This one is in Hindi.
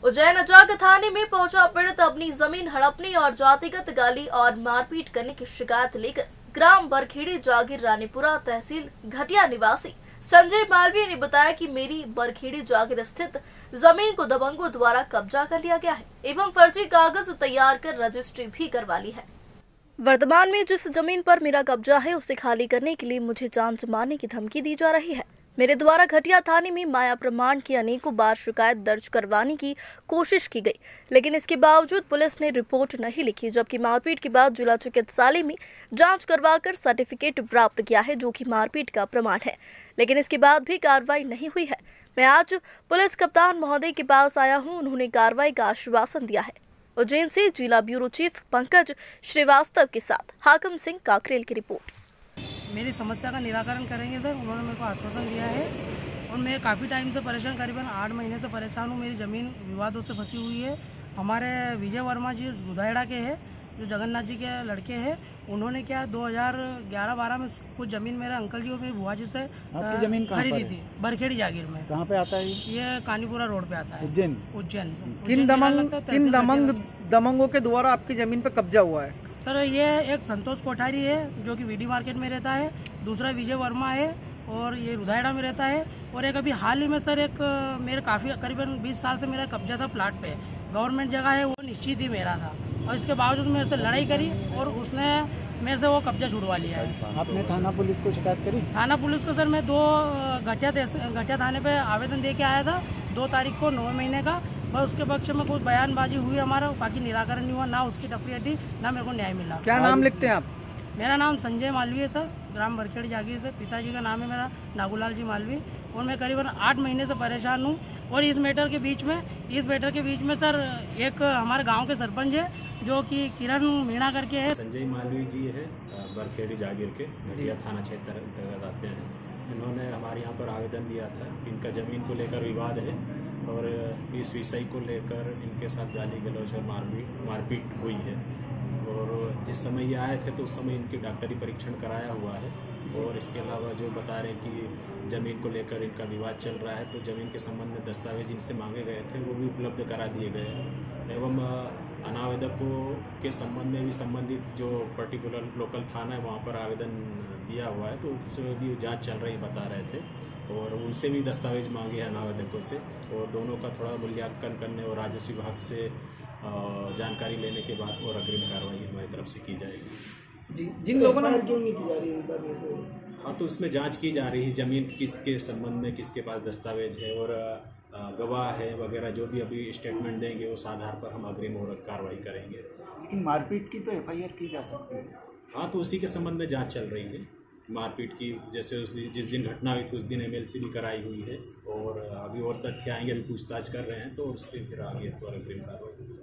उज्जैन अजाग थाने में पहुंचा पीड़ित अपनी जमीन हड़पने और जातिगत गाली और मारपीट करने की शिकायत लेकर ग्राम बरखेड़ी जागीर रानीपुरा तहसील घटिया निवासी संजय मालवीय ने बताया कि मेरी बरखेड़ी जागीर स्थित जमीन को दबंगों द्वारा कब्जा कर लिया गया है एवं फर्जी कागज तैयार कर रजिस्ट्री भी करवा ली है। वर्तमान में जिस जमीन पर मेरा कब्जा है उसे खाली करने के लिए मुझे जान से मारने की धमकी दी जा रही है। मेरे द्वारा घटिया थाने में माया प्रमाण की अनेकों बार शिकायत दर्ज करवाने की कोशिश की गई, लेकिन इसके बावजूद पुलिस ने रिपोर्ट नहीं लिखी, जबकि मारपीट के बाद जिला चिकित्सालय में जांच करवाकर सर्टिफिकेट प्राप्त किया है जो कि मारपीट का प्रमाण है, लेकिन इसके बाद भी कार्रवाई नहीं हुई है। मैं आज पुलिस कप्तान महोदय के पास आया हूँ, उन्होंने कार्रवाई का आश्वासन दिया है। उज्जैन से जिला ब्यूरो चीफ पंकज श्रीवास्तव के साथ हाकिम सिंह काकरेल की रिपोर्ट। मेरी समस्या का निराकरण करेंगे सर, उन्होंने मेरे को आश्वासन दिया है और मैं काफ़ी टाइम से परेशान, करीबन 8 महीने से परेशान हूँ। मेरी ज़मीन विवादों से फंसी हुई है। हमारे विजय वर्मा जी रुदायड़ा के हैं, जो जगन्नाथ जी के लड़के हैं, उन्होंने क्या 2011-12 में कुछ ज़मीन मेरे अंकल जी और मेरी बुआ जी से खरीदी थी बरखेड़ी जागीर में। कहाँ पे आता है ये कानीपुरा रोड पे आता है, उज्जैन। किन दमंगों के द्वारा आपकी जमीन पे कब्जा हुआ है? सर ये एक संतोष कोठारी है जो कि वीडी मार्केट में रहता है, दूसरा विजय वर्मा है और ये रुदायड़ा में रहता है, और एक अभी हाल ही में सर एक मेरे काफ़ी करीबन 20 साल से मेरा कब्जा था प्लाट पे, गवर्नमेंट जगह है, वो निश्चित ही मेरा था और इसके बावजूद मेरे से लड़ाई करी और उसने मेरे से वो कब्जा छुड़वा लिया है। आपने थाना पुलिस को शिकायत करी? थाना पुलिस को सर मैं 2 घटिया थाने पे आवेदन दे के आया था 2 तारीख को 9 महीने का, पर उसके पक्ष में कुछ बयानबाजी हुई हमारा, बाकी निराकरण नहीं हुआ, ना उसकी तफरी हटी, ना मेरे को न्याय मिला। क्या नाम लिखते हैं आप? मेरा नाम संजय मालवीय है सर, ग्राम बरखेड़ी जागीर से। पिताजी का नाम है मेरा नागूलाल जी मालवी, और मैं करीबन 8 महीने से परेशान हूँ। और इस मैटर के बीच में सर एक हमारे गांव के सरपंच है जो कि किरण मीणा करके है। संजय मालवीय जी है, बरखेड़ी जागीर के घटिया थाना क्षेत्र अंतर्गत आते हैं। इन्होंने हमारे यहाँ पर आवेदन दिया था। इनका जमीन को लेकर विवाद है और इस विषय को लेकर इनके साथ गाली गलौज और मारपीट हुई है, और जिस समय ये आए थे तो उस समय इनकी डॉक्टरी परीक्षण कराया हुआ है। और इसके अलावा जो बता रहे हैं कि ज़मीन को लेकर इनका विवाद चल रहा है, तो ज़मीन के संबंध में दस्तावेज इनसे मांगे गए थे, वो भी उपलब्ध करा दिए गए हैं। एवं अनावेदकों के संबंध में भी संबंधित जो पर्टिकुलर लोकल थाना है वहाँ पर आवेदन दिया हुआ है, तो उसमें भी जाँच चल रही बता रहे थे, और उनसे भी दस्तावेज मांगे हैं अनावेदकों से, और दोनों का थोड़ा मूल्यांकन करने और राजस्व विभाग से जानकारी लेने के बाद और अग्रिम कार्रवाई हमारी तरफ से की जाएगी। जिन लोगों ने क्यों नहीं की जा रही? हाँ, तो इसमें जांच की जा रही है, जमीन किसके संबंध में किसके पास दस्तावेज है और गवाह है वगैरह, जो भी अभी स्टेटमेंट देंगे उस आधार पर हम अग्रिम और कार्रवाई करेंगे। लेकिन मारपीट की तो FIR की जा सकती है। हाँ, तो उसी के संबंध में जांच चल रही है मारपीट की। जैसे जिस दिन घटना हुई थी उस दिन MLC भी कराई हुई है, और अभी और तथ्य आएंगे, अभी पूछताछ कर रहे हैं, तो उससे फिर आगे और अग्रिम कार्रवाई।